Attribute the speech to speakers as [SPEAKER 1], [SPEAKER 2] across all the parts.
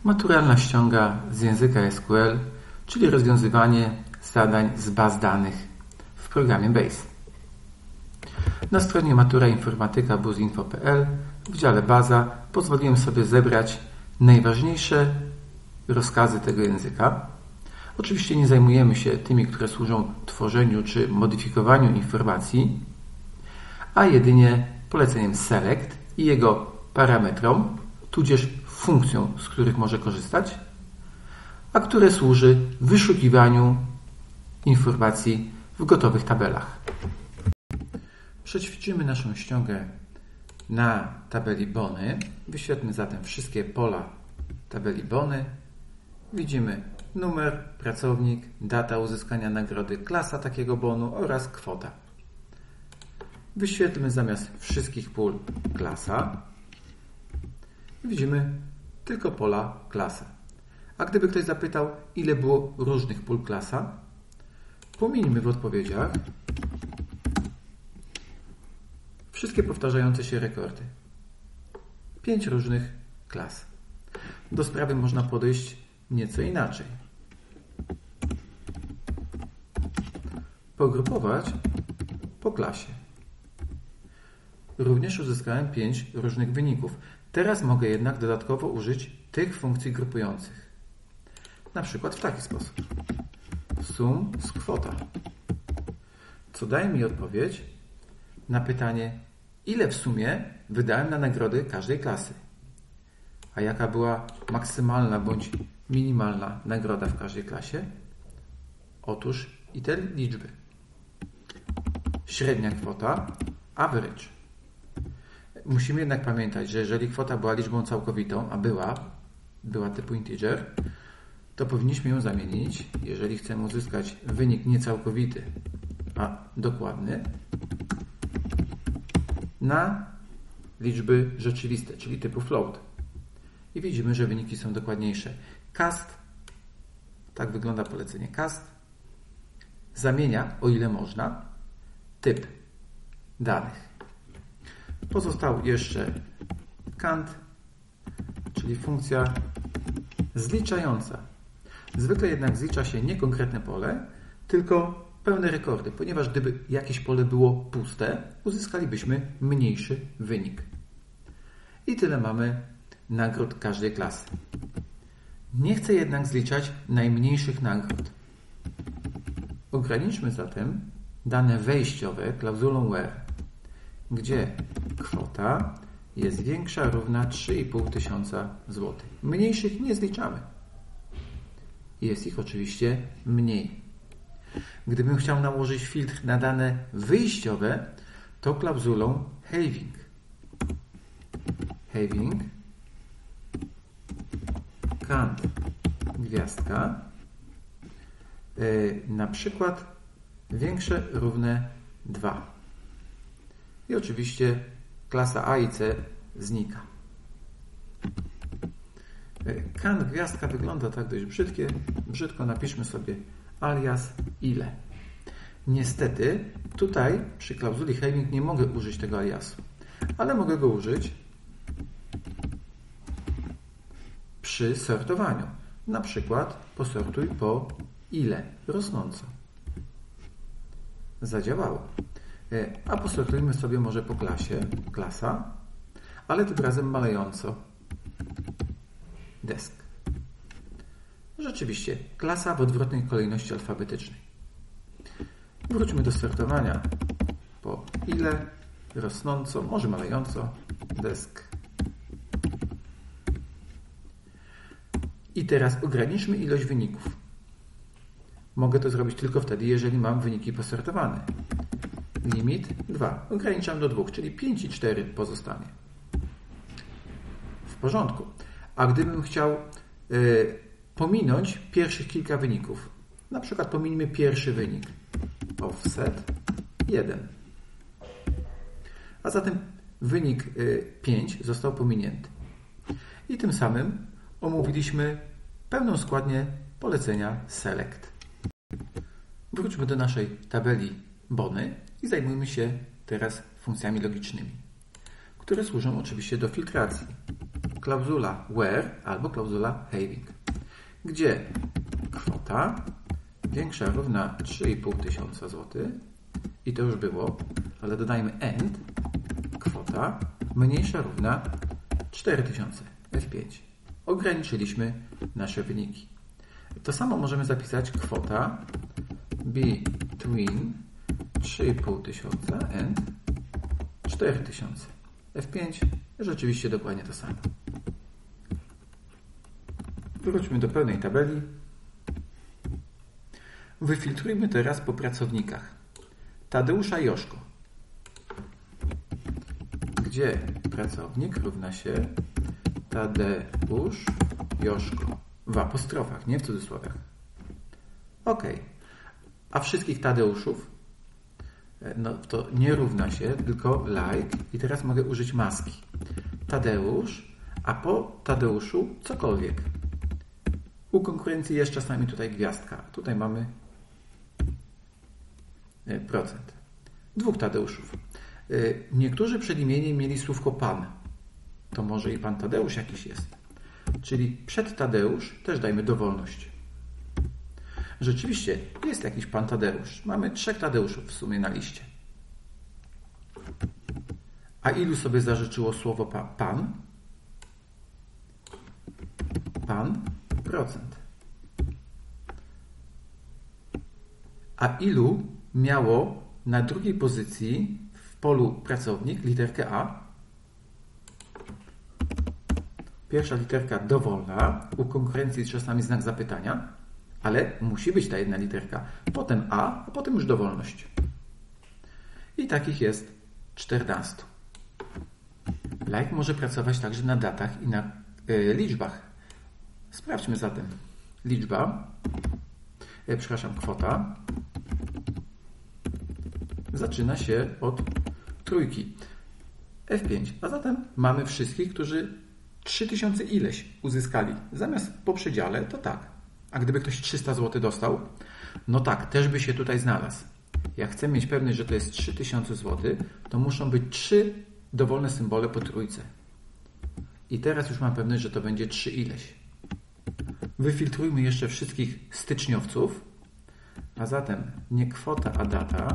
[SPEAKER 1] Maturalna ściąga z języka SQL, czyli rozwiązywanie zadań z baz danych w programie BASE. Na stronie maturainformatyka.buzinfo.pl w dziale Baza pozwoliłem sobie zebrać najważniejsze rozkazy tego języka. Oczywiście nie zajmujemy się tymi, które służą tworzeniu czy modyfikowaniu informacji, a jedynie poleceniem select i jego parametrom, tudzież funkcją, z których może korzystać, a które służy wyszukiwaniu informacji w gotowych tabelach. Przećwiczymy naszą ściągę na tabeli bony. Wyświetlmy zatem wszystkie pola tabeli bony. Widzimy numer, pracownik, data uzyskania nagrody, klasa takiego bonu oraz kwota. Wyświetlmy zamiast wszystkich pól klasa. Widzimy tylko pola klasa. A gdyby ktoś zapytał, ile było różnych pól klasa, pominijmy w odpowiedziach wszystkie powtarzające się rekordy. 5 różnych klas. Do sprawy można podejść nieco inaczej. Pogrupować po klasie. Również uzyskałem 5 różnych wyników. Teraz mogę jednak dodatkowo użyć tych funkcji grupujących. Na przykład w taki sposób. Sum z kwota. Co daje mi odpowiedź na pytanie, ile w sumie wydałem na nagrody każdej klasy. A jaka była maksymalna bądź minimalna nagroda w każdej klasie? Otóż i te liczby. Średnia kwota, average. Musimy jednak pamiętać, że jeżeli kwota była liczbą całkowitą, a była typu integer, to powinniśmy ją zamienić, jeżeli chcemy uzyskać wynik niecałkowity, a dokładny, na liczby rzeczywiste, czyli typu float. I widzimy, że wyniki są dokładniejsze. Cast, tak wygląda polecenie cast, zamienia, o ile można, typ danych. Pozostał jeszcze count, czyli funkcja zliczająca. Zwykle jednak zlicza się nie konkretne pole, tylko pełne rekordy, ponieważ gdyby jakieś pole było puste, uzyskalibyśmy mniejszy wynik. I tyle mamy nagród każdej klasy. Nie chcę jednak zliczać najmniejszych nagród. Ograniczmy zatem dane wejściowe klauzulą where, gdzie kwota jest większa, równa 3500 zł. Mniejszych nie zliczamy. Jest ich oczywiście mniej. Gdybym chciał nałożyć filtr na dane wyjściowe, to klauzulą having. Having count gwiazdka na przykład większe równe 2. I oczywiście klasa A i C znika. Count gwiazdka wygląda tak dość brzydko. Napiszmy sobie alias ile. Niestety tutaj przy klauzuli having nie mogę użyć tego aliasu, ale mogę go użyć przy sortowaniu. Na przykład posortuj po ile rosnąco. Zadziałało. A posortujmy sobie może po klasie, klasa, ale tym razem malejąco, desk. Rzeczywiście, klasa w odwrotnej kolejności alfabetycznej. Wróćmy do sortowania po ile, rosnąco, może malejąco, desk. I teraz ograniczmy ilość wyników. Mogę to zrobić tylko wtedy, jeżeli mam wyniki posortowane. Limit 2. Ograniczam do 2, czyli 5 i 4 pozostanie. W porządku. A gdybym chciał pominąć pierwszych kilka wyników, na przykład pominijmy pierwszy wynik. Offset 1. A zatem wynik 5 został pominięty. I tym samym omówiliśmy pełną składnię polecenia select. Wróćmy do naszej tabeli bony i zajmujmy się teraz funkcjami logicznymi, które służą oczywiście do filtracji. klauzula where albo klauzula having, gdzie kwota większa równa 3500 zł i to już było, ale dodajmy and, kwota mniejsza równa 4000, F5. Ograniczyliśmy nasze wyniki. To samo możemy zapisać kwota between 3500 and 4000. F5. Rzeczywiście dokładnie to samo. Wróćmy do pełnej tabeli. Wyfiltrujmy teraz po pracownikach. Tadeusza Joszko. Gdzie pracownik równa się Tadeusz Joszko. W apostrofach, nie w cudzysłowiach. OK. A wszystkich Tadeuszów no to nie równa się, tylko like. I teraz mogę użyć maski. Tadeusz, a po Tadeuszu cokolwiek. U konkurencji jest czasami tutaj gwiazdka. Tutaj mamy procent. 2 Tadeuszów. Niektórzy przed imieniem mieli słówko pan. To może i pan Tadeusz jakiś jest. Czyli przed Tadeusz też dajmy dowolność. Rzeczywiście jest jakiś pan Tadeusz. Mamy 3 Tadeuszów w sumie na liście. A ilu sobie zażyczyło słowo pan? Pan procent. A ilu miało na drugiej pozycji w polu pracownik literkę A? Pierwsza literka dowolna, u konkurencji czasami znak zapytania, ale musi być ta jedna literka. Potem A, a potem już dowolność. I takich jest 14. Like może pracować także na datach i na liczbach. Sprawdźmy zatem. Kwota zaczyna się od 3. F5. A zatem mamy wszystkich, którzy 3000 ileś uzyskali. Zamiast po przedziale to tak. A gdyby ktoś 300 zł dostał, no tak, też by się tutaj znalazł. Jak chcę mieć pewność, że to jest 3000 zł, to muszą być 3 dowolne symbole po trójce. I teraz już mam pewność, że to będzie 3 ileś. Wyfiltrujmy jeszcze wszystkich styczniowców. A zatem nie kwota, a data.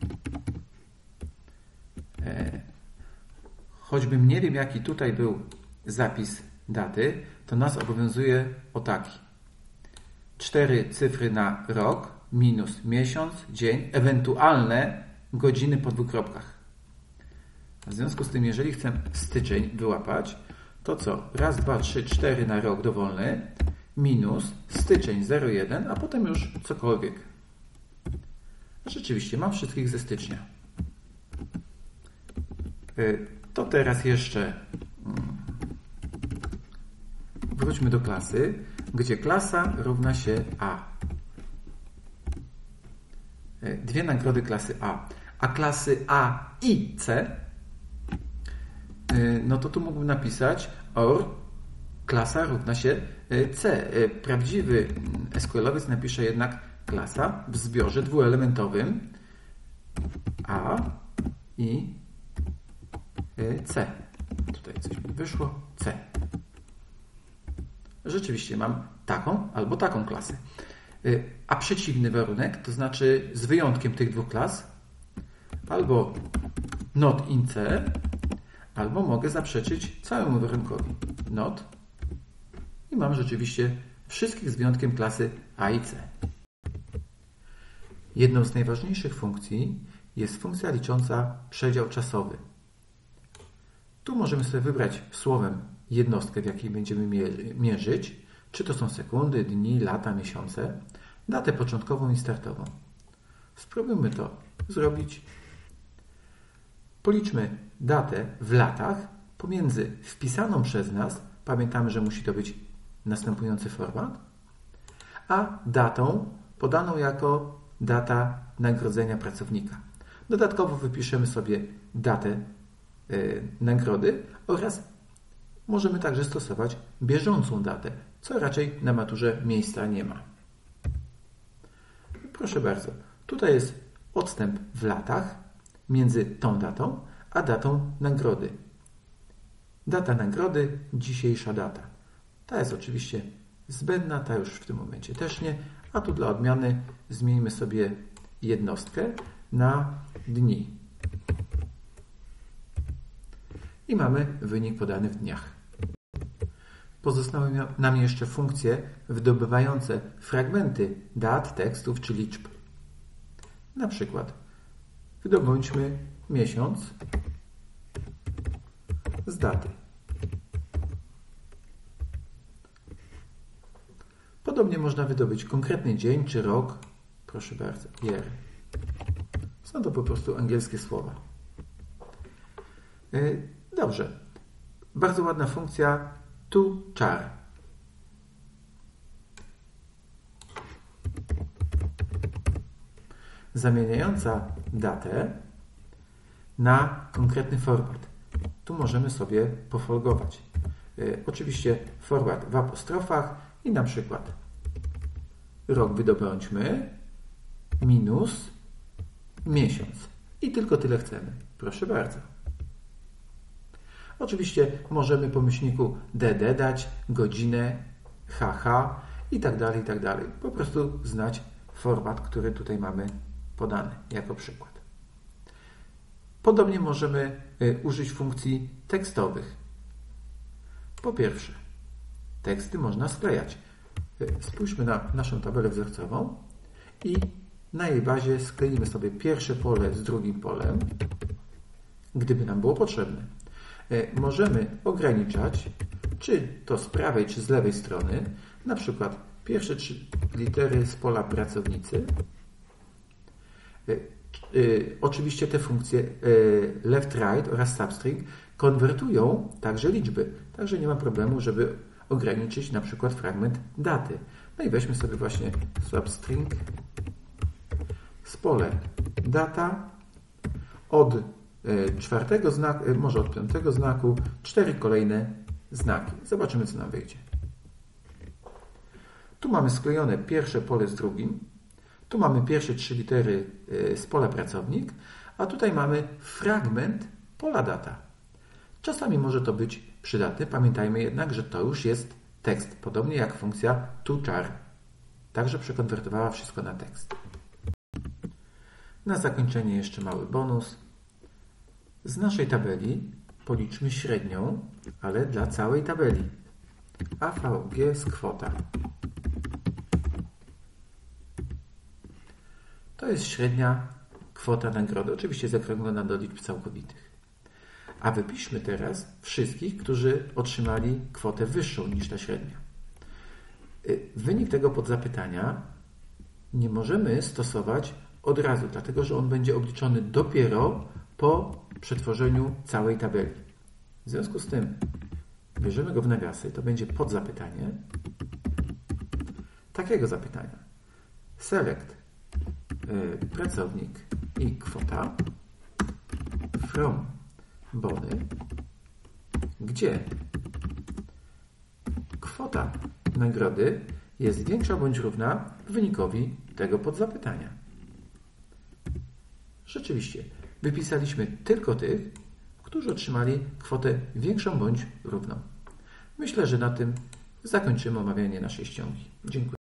[SPEAKER 1] Choćbym nie wiem, jaki tutaj był zapis daty, to nas obowiązuje o taki. 4 cyfry na rok, minus miesiąc, dzień, ewentualne godziny po 2 kropkach. W związku z tym, jeżeli chcę styczeń wyłapać, to co? Raz, 2, 3, 4 na rok dowolny, minus styczeń 0,1, a potem już cokolwiek. Rzeczywiście, mam wszystkich ze stycznia. To teraz jeszcze wróćmy do klasy, gdzie klasa równa się A. 2 nagrody klasy A. A klasy A i C, no to tu mógłbym napisać or klasa równa się C. Prawdziwy SQL-owiec napisze jednak klasa w zbiorze dwuelementowym A i C. Tutaj coś mi wyszło. C. Rzeczywiście mam taką albo taką klasę. A przeciwny warunek, to znaczy z wyjątkiem tych 2 klas, albo not in C, albo mogę zaprzeczyć całemu warunkowi. Not i mam rzeczywiście wszystkich z wyjątkiem klasy A i C. Jedną z najważniejszych funkcji jest funkcja licząca przedział czasowy. Tu możemy sobie wybrać słowem jednostkę, w jakiej będziemy mierzyć, czy to są sekundy, dni, lata, miesiące, datę początkową i startową. Spróbujmy to zrobić. Policzmy datę w latach pomiędzy wpisaną przez nas, pamiętamy, że musi to być następujący format, a datą podaną jako data nagrodzenia pracownika. Dodatkowo wypiszemy sobie datę nagrody oraz możemy także stosować bieżącą datę, co raczej na maturze miejsca nie ma. Proszę bardzo, tutaj jest odstęp w latach między tą datą a datą nagrody. Data nagrody, dzisiejsza data. Ta jest oczywiście zbędna, ta już w tym momencie też nie, a tu dla odmiany zmieńmy sobie jednostkę na dni. I mamy wynik podany w dniach. Pozostały nam jeszcze funkcje wydobywające fragmenty dat, tekstów czy liczb. Na przykład wydobądźmy miesiąc z daty. Podobnie można wydobyć konkretny dzień czy rok. Proszę bardzo, year. Są to po prostu angielskie słowa. Dobrze. Bardzo ładna funkcja toChar. Zamieniająca datę na konkretny format. Tu możemy sobie pofolgować. Oczywiście format w apostrofach i na przykład rok wydobądźmy minus miesiąc. I tylko tyle chcemy. Proszę bardzo. Oczywiście możemy po myślniku dd dać godzinę, hh i tak dalej, i tak dalej. Po prostu znać format, który tutaj mamy podany jako przykład. Podobnie możemy użyć funkcji tekstowych. Po pierwsze, teksty można sklejać. Spójrzmy na naszą tabelę wzorcową i na jej bazie skleimy sobie pierwsze pole z drugim polem, gdyby nam było potrzebne. Możemy ograniczać, czy to z prawej, czy z lewej strony, na przykład pierwsze 3 litery z pola pracownicy. Oczywiście te funkcje left, right oraz substring konwertują także liczby. Także nie ma problemu, żeby ograniczyć na przykład fragment daty. No i weźmy sobie właśnie substring z pole data od 4 znaku, może od 5 znaku, 4 kolejne znaki. Zobaczymy, co nam wyjdzie. Tu mamy sklejone pierwsze pole z drugim. Tu mamy pierwsze 3 litery z pola pracownik, a tutaj mamy fragment pola data. Czasami może to być przydatne. Pamiętajmy jednak, że to już jest tekst, podobnie jak funkcja toChar. Także przekonwertowała wszystko na tekst. Na zakończenie jeszcze mały bonus. Z naszej tabeli policzmy średnią, ale dla całej tabeli. AVG jest kwota. To jest średnia kwota nagrody, oczywiście zaokrąglona do liczb całkowitych. A wypiszmy teraz wszystkich, którzy otrzymali kwotę wyższą niż ta średnia. Wynik tego podzapytania nie możemy stosować od razu, dlatego że on będzie obliczony dopiero po przetworzeniu całej tabeli. W związku z tym bierzemy go w nawiasy, to będzie podzapytanie takiego zapytania. Select pracownik i kwota from bony, gdzie kwota nagrody jest większa bądź równa wynikowi tego podzapytania. Rzeczywiście, wypisaliśmy tylko tych, którzy otrzymali kwotę większą bądź równą. Myślę, że na tym zakończymy omawianie naszej ściągi. Dziękuję.